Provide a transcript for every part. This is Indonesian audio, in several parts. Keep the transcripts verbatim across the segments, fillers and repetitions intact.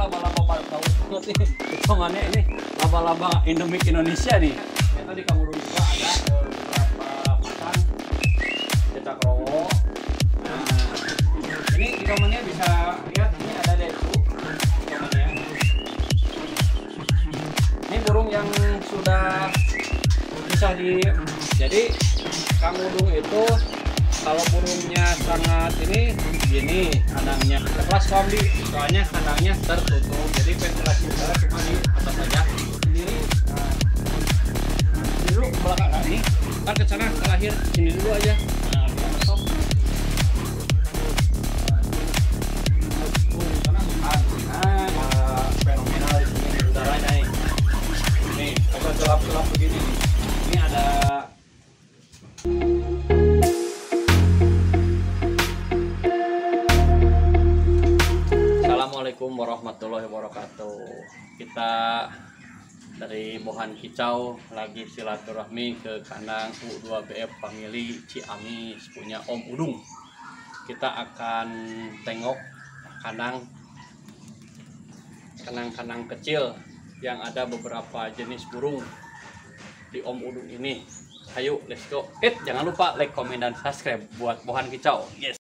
laba-laba pada tahu banget nih. Hitungannya ini laba-laba endemik Indonesia nih. Ternyata di Kamudung juga ada eh, beberapa pasang cecak rowo. Nah, ini hitungannya bisa lihat ini ada desu. Hitungannya. Ini burung yang sudah bisa di, jadi Kamudung itu kalau burungnya sangat ini gini kandangnya kelas kombi, soalnya kandangnya tertutup, jadi ventilasi udara cuma di atas saja sendiri. Nah, ini dulu ke belakang ini, ntar ke sana ke lahir sini dulu aja. Nah, biar masuk. Nah, fenomenal di sini udaranya nih. Nih, coba gelap-gelap begini nih. Ini ada Assalamualaikum warahmatullahi wabarakatuh. Kita dari Bohan Kicau lagi silaturahmi ke kandang U dua B F Family Ciamis punya Om Udung. Kita akan tengok kandang kandang-kandang kecil yang ada beberapa jenis burung di Om Udung ini. Ayo, let's go. Eh, jangan lupa like, komen, dan subscribe buat Bohan Kicau. Yes.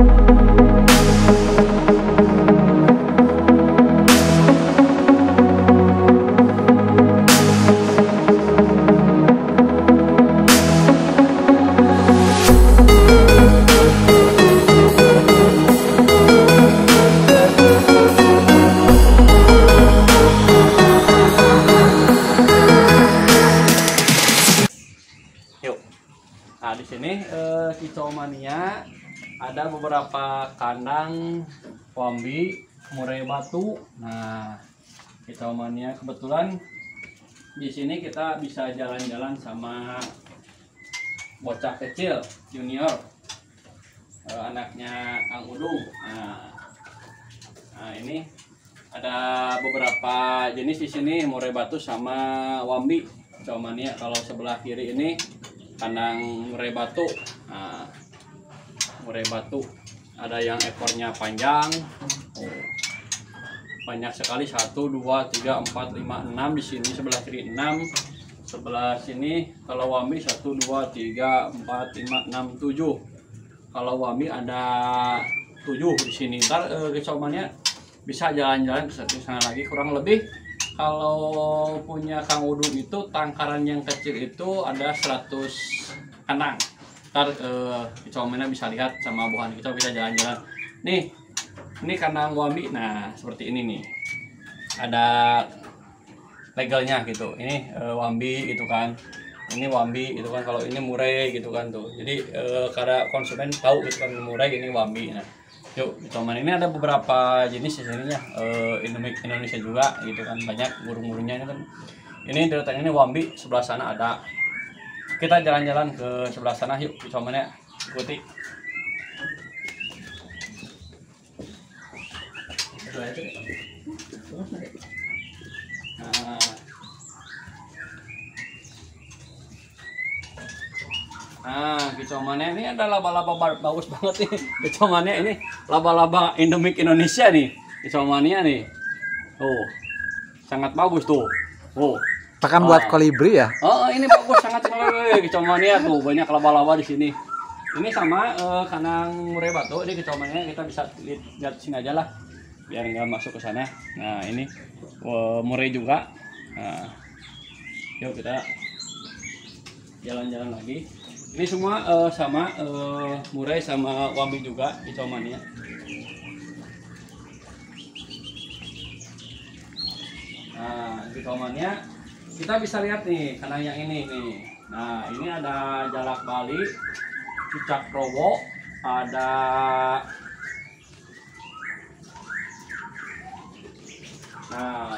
Nah, di sini eh, Kicau Mania ada beberapa kandang wambi, murai batu. Nah, Kicau Mania kebetulan di sini kita bisa jalan-jalan sama bocah kecil junior, eh, anaknya Kang Udung. Nah, nah, ini ada beberapa jenis di sini, murai batu sama wambi Kicau Mania. Kalau sebelah kiri ini kandang murai batu. Nah, murai batu ada yang ekornya panjang, oh, banyak sekali, satu dua tiga empat lima enam. Di sini sebelah kiri enam, sebelah sini kalau wambi satu dua tiga empat lima enam tujuh. Kalau wambi ada tujuh di sini. Ntar eh, Kicau Mania bisa jalan-jalan ke sana lagi. Kurang lebih kalau punya Kang Udung itu tangkaran yang kecil itu ada seratus kandang. Ntar eh, Kicau Mania bisa lihat sama Bohan Kicau, bisa jalan-jalan. Nih, ini kandang wambi. Nah, seperti ini nih. Ada legalnya gitu. Ini eh, wambi gitu kan. Ini wambi gitu kan. Kalau ini murai gitu kan tuh. Jadi eh, karena konsumen tahu gitu kan murai, ini wambi. Nah, yuk, teman, ini ada beberapa jenis di sini ya, uh, endemik Indonesia juga gitu kan, banyak burung-burungnya ini kan. Ini deretan ini wambi, sebelah sana ada. Kita jalan-jalan ke sebelah sana, yuk, Kicau Mania ikuti. Nah, Nah, Kicau Mania ini ada laba-laba bagus banget nih. Kicau Mania ini laba-laba endemik Indonesia nih. Kicau Mania nih. Oh, sangat bagus tuh. Oh, Pakan buat kolibri ya? Oh, ini bagus sangat sekali Kicau Mania tuh, banyak laba-laba di sini. Ini sama uh, kandang murai batu. Ini Kicau Mania kita bisa lihat, lihat sini aja lah, biar nggak masuk ke sana. Nah, ini uh, murai juga. Nah, yuk kita jalan-jalan lagi. Ini semua uh, sama uh, murai sama wambi juga Kicau Mania. Nah, Kicau Mania kita bisa lihat nih kandang yang ini nih. Nah, ini ada jalak Bali, cicak rowo, ada nah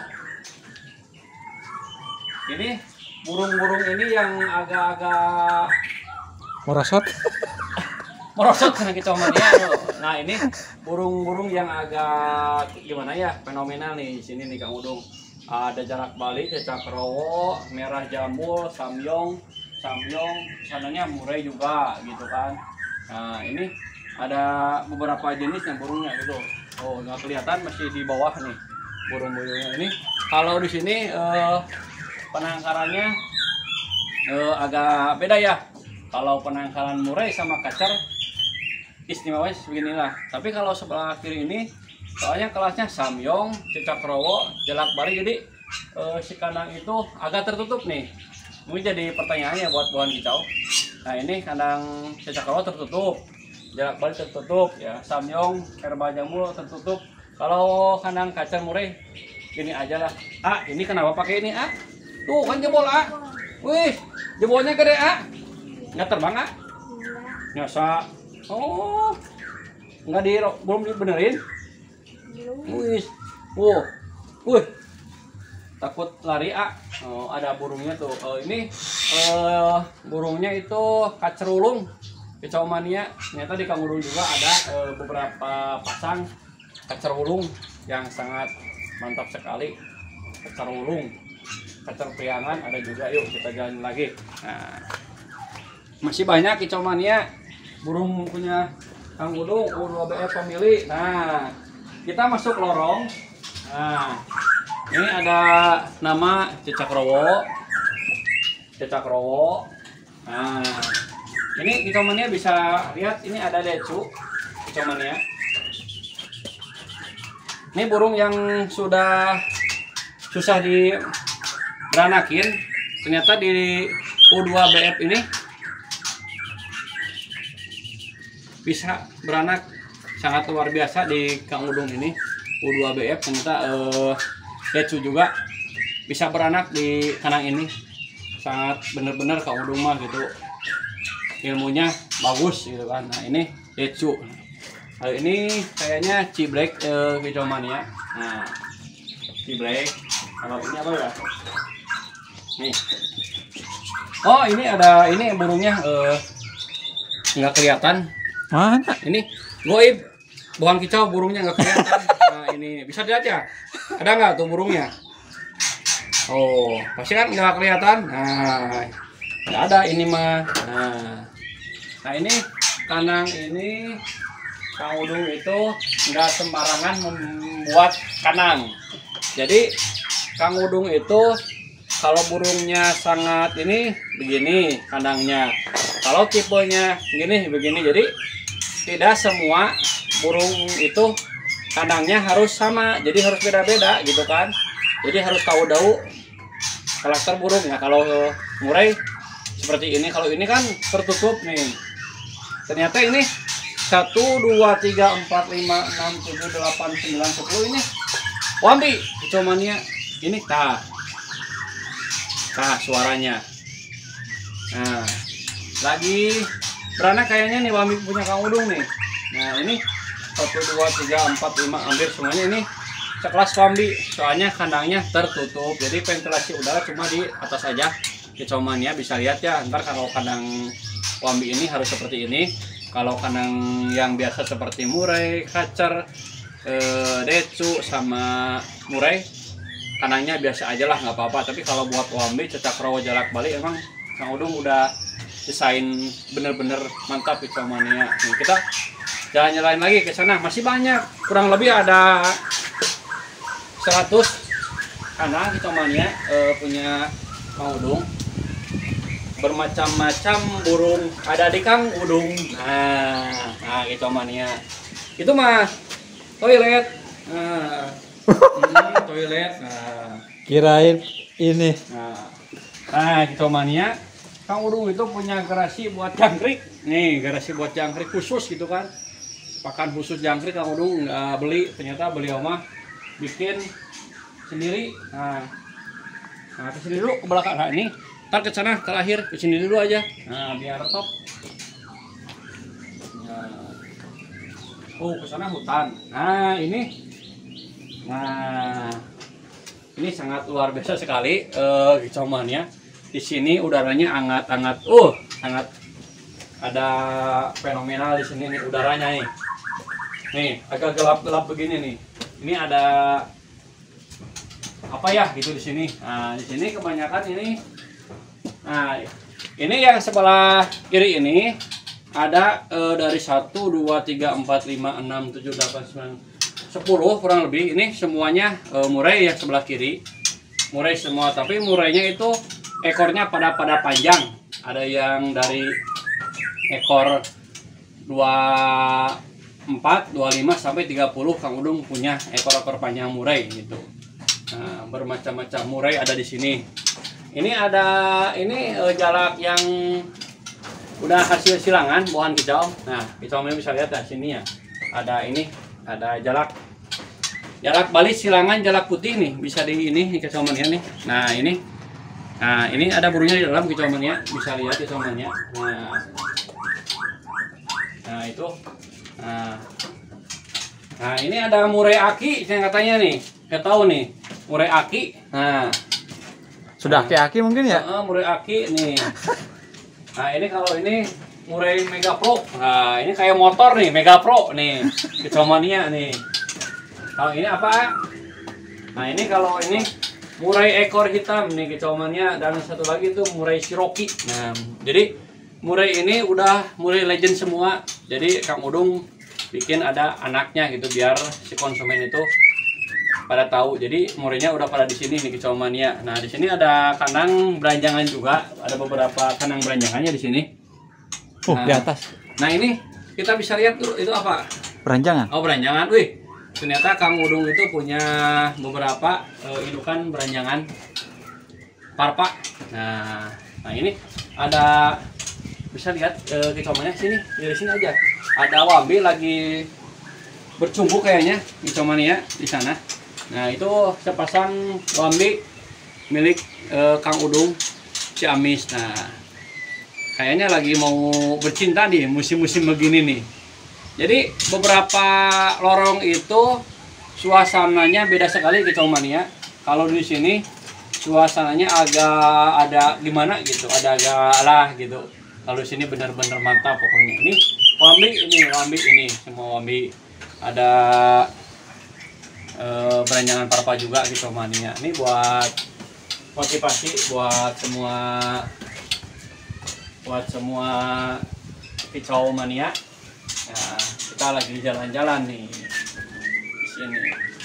ini burung-burung ini yang agak-agak Merosot. merosot karena Kicau Mania. Nah, ini burung-burung yang agak gimana ya, fenomenal nih di sini nih Kang Udung. Ada jalak Bali, cicak rowo, merah jambul, samyong, samyong, sananya murai juga gitu kan. Nah, ini ada beberapa jenis yang burungnya gitu. Oh, nggak kelihatan, masih di bawah nih. burung-burungnya ini. Kalau di sini eh, penangkarannya eh, agak beda ya. Kalau penangkaran murai sama kacer istimewa beginilah. Tapi kalau sebelah kiri ini soalnya kelasnya samyong, cicakrowo, jelak bari, jadi eh, si kandang itu agak tertutup nih. Mungkin jadi pertanyaannya buat buahan kicau. Nah ini kandang cicakrowo tertutup, jelak bari tertutup, ya samyong, herba jamur tertutup. Kalau kandang kacer murai gini aja lah. Ah ini kenapa pakai ini ah? Tuh kan jebol ah. Wih jebolnya gede ah. Nggak terbang ah? Nyasa. Oh nggak di belum dibenerin? Wih, wow, wih, takut lari ah. Oh, ada burungnya tuh. Oh, ini uh, burungnya itu kacerulung, kicau mania. Ternyata di Kang Udung juga ada uh, beberapa pasang kacerulung yang sangat mantap sekali. Kacerulung, kacer priangan ada juga. Yuk kita jalan lagi. Nah, masih banyak kicau mania. Burung punya Kang Udung, U dua B F pemilik. Nah, kita masuk lorong. Nah, ini ada nama cicakrowo, cicakrowo. Nah, ini kicau mania bisa lihat ini ada decu kicau mania. Ini burung yang sudah susah diberanakin. Ternyata di U dua B F ini bisa beranak sangat luar biasa di Kang Udung ini. U dua B F ternyata eh, decu juga bisa beranak di kandang ini. Sangat bener-bener Kang Udung mah gitu, ilmunya bagus gitu kan. Nah ini decu. Nah, ini kayaknya ciblek eh, kicau mania. Nah ciblek. Kalau ini apa ya? Nih. Oh ini ada ini burungnya eh, nggak kelihatan. Mana? Ini goib, bukan kicau, burungnya nggak kelihatan. Nah ini bisa dilihat ya, ada nggak tuh burungnya? Oh pasti kan nggak kelihatan. Nah nggak ada ini mah. Nah, nah ini kandang ini Kang Udung itu nggak sembarangan membuat kandang. Jadi Kang Udung itu kalau burungnya sangat ini begini kandangnya, kalau tipenya gini begini. Jadi tidak semua burung itu kandangnya harus sama, jadi harus beda-beda gitu kan. Jadi harus tahu-tahu karakter burung ya. Kalau murai seperti ini, kalau ini kan tertutup nih. Ternyata ini satu, dua, tiga, empat, lima, enam, tujuh, delapan, sembilan, sepuluh ini wambi kicau mania. Ini tah tah suaranya. Nah lagi beranak kayaknya nih wambi punya Kang Udung nih. Nah ini satu, dua, tiga, empat, lima, hampir semuanya ini sekelas wambi. Soalnya kandangnya tertutup, jadi ventilasi udara cuma di atas aja. Kicau mania bisa lihat ya, ntar kalau kandang wambi ini harus seperti ini. Kalau kandang yang biasa seperti murai, kacer, eh, decu, sama murai, kandangnya biasa aja lah, nggak apa-apa. Tapi kalau buat wambi, cicakrowo, jalak bali, emang Kang Udung udah desain bener-bener mantap kicau mania. Nih, kita jalan-jalan lagi ke sana, masih banyak, kurang lebih ada seratus kandang kicau mania eh, punya Kang Udung. Bermacam-macam burung ada di Kang Udung. Nah, nah kicau mania itu mah toilet. Nah, ini toilet. Nah, Kirain ini. nah, nah kicau mania Kang Udung itu punya garasi buat jangkrik. Nih, garasi buat jangkrik khusus gitu kan. Pakan khusus jangkrik Kang Udung nggak beli, ternyata beliau mah bikin sendiri. Nah, nah ke sini dulu ke belakang. Nah, ini ntar ke sana terakhir, ke sini dulu aja. Nah, biar top. Nah. Oh, ke sana hutan. Nah, ini. Nah, ini sangat luar biasa sekali eh kicau mania. Di sini udaranya hangat-hangat. Uh, sangat ada fenomenal di sini nih udaranya nih. Nih, agak gelap-gelap begini nih. Ini ada apa ya gitu di sini. Nah, di sini kebanyakan ini. Nah, ini yang sebelah kiri ini ada e, dari satu, dua, tiga, empat, lima, enam, tujuh, delapan, sembilan, sepuluh kurang lebih. Ini semuanya e, murai ya sebelah kiri. Murai semua, tapi murainya itu ekornya pada pada panjang. Ada yang dari ekor dua puluh empat, dua puluh lima sampai tiga puluh. Kang Udung punya ekor-ekor panjang murai gitu. Nah, bermacam-macam murai ada di sini. Ini ada ini e, jalak yang udah hasil silangan buahan kicau. Nah, kicau ini bisa lihat di sini ya. Ada ini, ada jalak. Jalak balik silangan jalak putih nih, bisa di ini kicau mania nih. Nah, ini. Nah, ini ada burunya di dalam kicau mania, bisa lihat kicau mania. Nah. Nah, itu. Nah. Nah, ini ada murai aki yang katanya nih. Kita tahu nih, murai aki. Nah, Sudah aki-aki mungkin ya? Uh, murai aki nih. Nah, ini kalau ini murai Mega Pro. Nah, ini kayak motor nih, Mega Pro nih. Kicau mania nih. Kalau ini apa? Nah, ini kalau ini murai ekor hitam nih kicau mania, dan satu lagi itu murai Cherokee. Nah, jadi murai ini udah murai legend semua. Jadi Kang Udung bikin ada anaknya gitu biar si konsumen itu pada tahu. Jadi murainya udah pada di sini nih kicau mania. Nah, di sini ada kandang beranjangan juga. Ada beberapa kandang beranjangannya di sini. Oh, Nah, di atas. Nah, ini kita bisa lihat dulu itu apa? Beranjangan. Oh, beranjangan. Wih, ternyata Kang Udung itu punya beberapa uh, indukan beranjangan parpa. Nah, nah ini ada bisa lihat uh, kicau mania sini, dari sini aja. Ada wambi lagi bercumbu kayaknya kicau mania di sana. Nah, itu sepasang wambi milik uh, Kang Udung Ciamis. Nah, kayaknya lagi mau bercinta nih musim-musim begini nih. Jadi beberapa lorong itu suasananya beda sekali kicau mania. Kalau di sini suasananya agak ada gimana gitu, ada agak lah gitu. Kalau di sini benar-benar mantap pokoknya. Ini wambi, ini wambi ini semua wambi. Ada e, beranjangan parpa juga kicau mania. Ini buat motivasi buat semua buat semua kicau mania. Nah, kita lagi jalan-jalan nih di sini.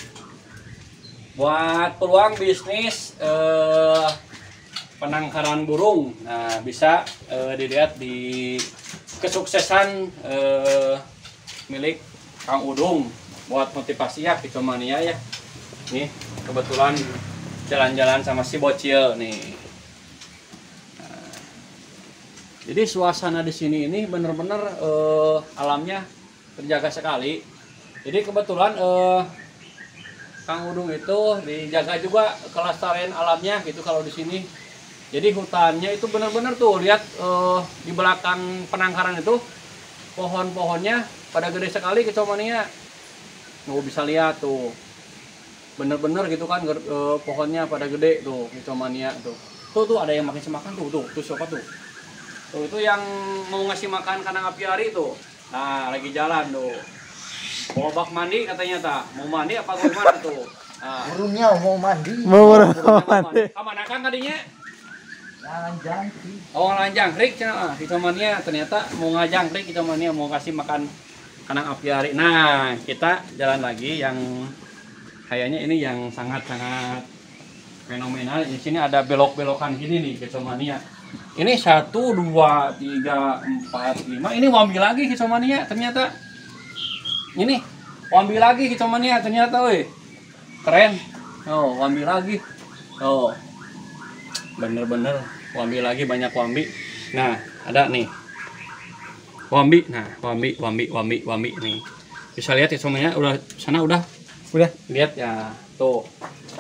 Buat peluang bisnis eh, penangkaran burung, nah bisa eh, dilihat di kesuksesan eh, milik Kang Udung buat motivasi ya kicau mania ya. Nih kebetulan jalan-jalan sama si bocil nih. Nah, jadi suasana di sini ini bener-bener eh, alamnya terjaga sekali. Jadi kebetulan eh, Kang Udung itu dijaga juga kelestarian alamnya gitu kalau di sini. Jadi hutannya itu benar-benar tuh lihat eh, di belakang penangkaran itu pohon-pohonnya pada gede sekali kicau mania. Nggak bisa lihat tuh, bener-bener gitu kan eh, pohonnya pada gede tuh kicau mania tuh. Tuh tuh ada yang makin semakan tuh tuh tuh siapa tuh? Tuh itu yang mau ngasih makan kandang apiari tuh. Nah lagi jalan tuh. Mau bak mandi katanya tak, mau mandi apa gimana tuh? Nah, burungnya mau mandi. Mau burungnya mau mandi. Kamana kan tadinya? Lanjang sih. Oh lanjangkrik cenah, kicau mania ternyata mau ngajangkrik kicau mania mau kasih makan kandang apiari. Nah kita jalan lagi yang kayaknya ini yang sangat-sangat fenomenal. Di sini ada belok-belokan gini nih kicau mania. Ini satu, dua, tiga, empat, lima. Ini wambi lagi kicau mania ternyata. Ini wambi lagi kicau mania ternyata, weh. Keren. Oh, wambi lagi. Oh. Bener-bener wambi lagi, banyak wambi. Nah, ada nih. Wambi. Nah, wambi, wambi, wambi, wambi nih. Bisa lihat kicau mania udah sana udah. Udah. Lihat ya, tuh.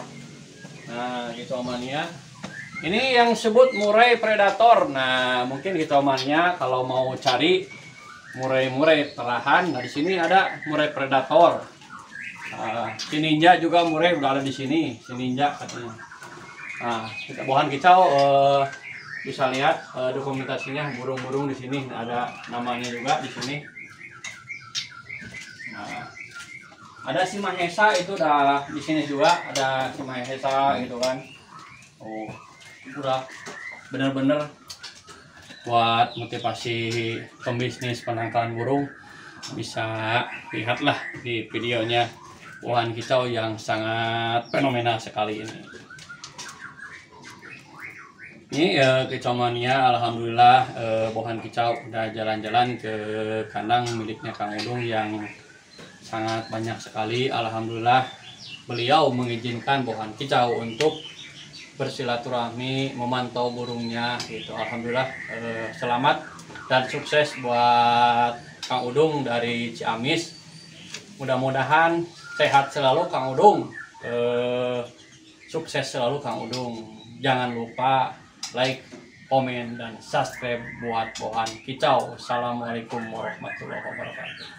Nah, kicau mania. Ini yang sebut murai predator. Nah, mungkin kicau mania kalau mau cari murai-murai terahan, nah di sini ada murai predator. Nah, si ninja juga murai udah ada di sini, si ninja katanya. Nah, kita bahan kicau eh, bisa lihat eh, dokumentasinya burung-burung di sini ada namanya juga di sini. Nah, ada si Mahesa itu udah di sini juga ada si Mahesa gitu kan. Oh, udah bener-bener buat motivasi pembisnis penangkaran burung, bisa lihatlah di videonya Bohan kicau yang sangat fenomenal sekali ini. Ini eh, kicau mania, alhamdulillah eh, bohan kicau udah jalan-jalan ke kandang miliknya Kang Udung yang sangat banyak sekali. Alhamdulillah beliau mengizinkan bohan kicau untuk bersilaturahmi, memantau burungnya gitu. Alhamdulillah eh, selamat dan sukses buat Kang Udung dari Ciamis. Mudah-mudahan sehat selalu Kang Udung. Eh, sukses selalu Kang Udung. Jangan lupa like, komen, dan subscribe buat bohan kicau. Assalamualaikum warahmatullahi wabarakatuh.